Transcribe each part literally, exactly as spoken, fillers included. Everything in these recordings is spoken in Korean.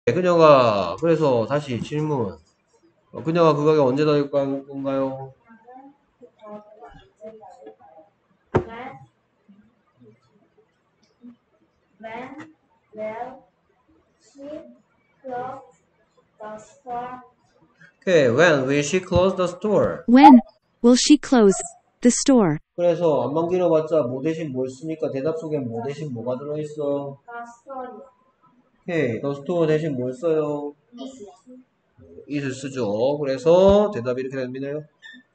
그녀가 그래서 다시 질문. 어, 그녀가 그 가게 언제 다닐 건가요? When will she close the store? 오케이. When will she close the store? When will she close the store? 그래서 안만 길어봤자 뭐 대신 뭘 쓰니까 대답 속에 뭐 대신 뭐가 들어있어? The store. 오케이. the store 대신 뭘 써요? it을 쓰죠. 그래서 대답이 이렇게 됩니다.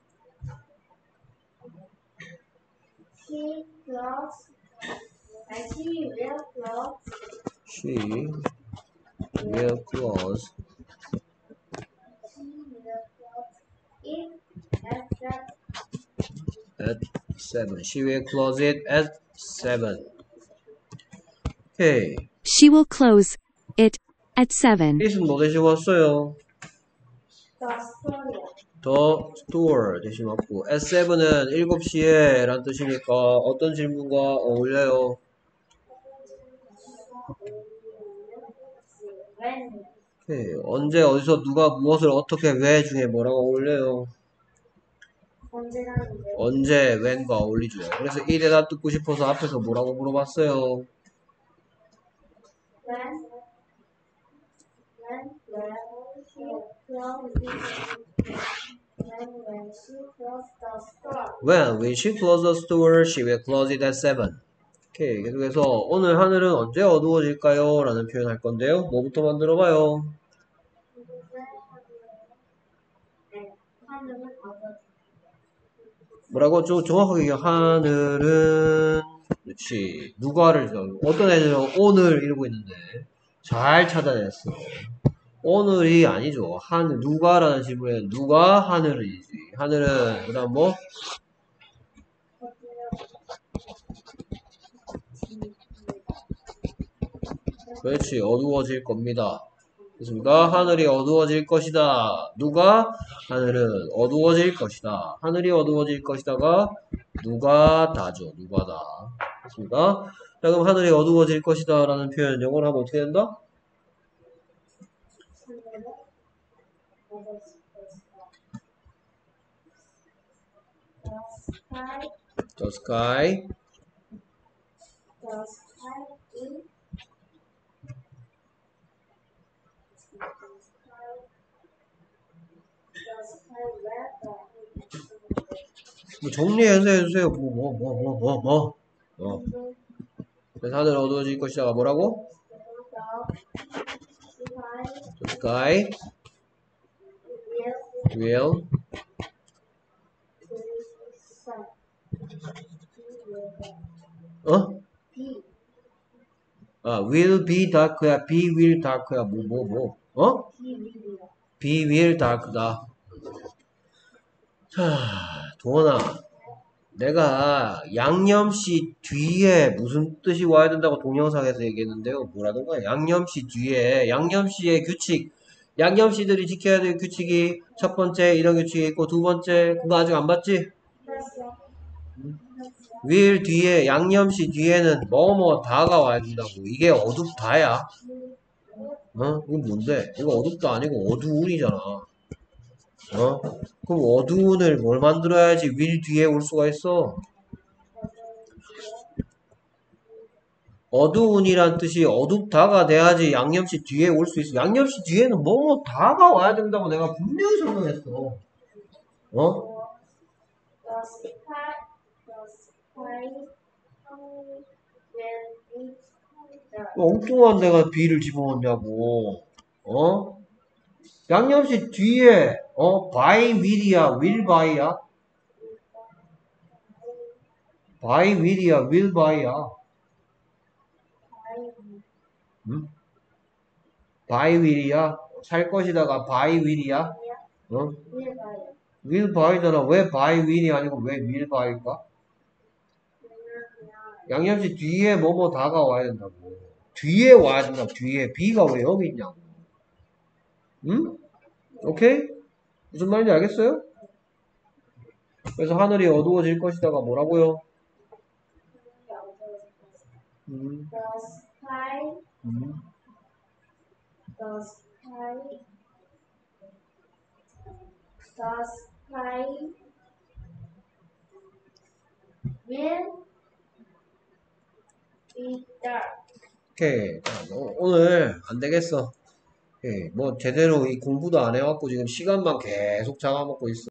She close. And she will close. She will close She will close it at seven. at seven. She will close it at seven. 오케이. She will close it at seven. it은 뭐 대신 왔어요? The store. the store 대신 왔고 at seven은 일곱 시에 라는 뜻이니까 어떤 질문과 어울려요? When? 오케이. 언제 어디서 누가 무엇을 어떻게 왜 중에 뭐라고 어울려요? 언제라는데? 언제 when과 어울리죠. 그래서 이 대답 듣고 싶어서 앞에서 뭐라고 물어봤어요? When? When will she close it? When will she close the store? When will she close the store? She will close it at seven. 오케이. 계속해서 오늘 하늘은 언제 어두워질까요? 라는 표현 할 건데요. 뭐부터 만들어봐요? 하늘은 어떤? 뭐라고? 좀 정확하게 얘기해. 하늘은 그렇지. 누가를 어떤 애들은 오늘 이러고 있는데 잘 찾아냈어. 오늘이 아니죠. 하늘 누가라는 질문에 누가 하늘이지. 하늘은 그다음 뭐? 그렇지. 어두워질 겁니다. 됐습니까? 하늘이 어두워질 것이다. 누가? 하늘은 어두워질 것이다. 하늘이 어두워질 것이다가 누가 다죠. 누가 다. 됐습니까? 자, 그럼 하늘이 어두워질 것이다 라는 표현 영어로 하면 어떻게 된다? The sky, The sky the sky is the sky where 뭐 정리해서 해주세요. 뭐 뭐 뭐 뭐 뭐 뭐. 어. 그래서 하늘 어두워질 것이다가 뭐라고? the sky The sky will will 어? be 아, will be dark야, be will dark야, 뭐, 뭐, 뭐, 어? be will dark다. 자, 동원아, 내가 양념씨 뒤에 무슨 뜻이 와야 된다고 동영상에서 얘기했는데요. 뭐라던가 양념씨 뒤에 양념씨의 규칙, 양념씨들이 지켜야 될 규칙이 첫 번째 이런 규칙이 있고 두 번째 그거 아직 안 봤지? will 뒤에 양념씨 뒤에는 뭐뭐 다가 와야 된다고. 이게 어둡다야. 어? 이건 뭔데? 이거 어둡다 아니고 어두운이잖아. 어? 그럼 어두운을 뭘 만들어야지 will 뒤에 올 수가 있어? 어두운이란 뜻이 어둡다가 돼야지 양념씨 뒤에 올 수 있어. 양념씨 뒤에는 뭐뭐 다가 와야 된다고 내가 분명히 설명했어. 어? the sky the sky will be the 엉뚱한 데가 B를 집어넣냐고. 어? 양념씨 뒤에 어? by will이야 will by야? by will이야 will by야? 응? by will이야? 살 것이다가 by will이야? 어? will by잖아. 왜 by will이 아니고 왜 will by일까? 양념씨 뒤에 뭐뭐 다가 와야 된다고. 뒤에 와야 된다고. 뒤에 B가 왜 여기 있냐고. 응? 오케이? 무슨 말인지 알겠어요? 그래서 하늘이 어두워질 것이다가 뭐라고요? 음, the sky 음. the sky the sky will be dark. 오케이. 자, 너 오늘 안 되겠어. 예, 뭐 제대로 이 공부도 안 해갖고 지금 시간만 계속 잡아먹고 있어.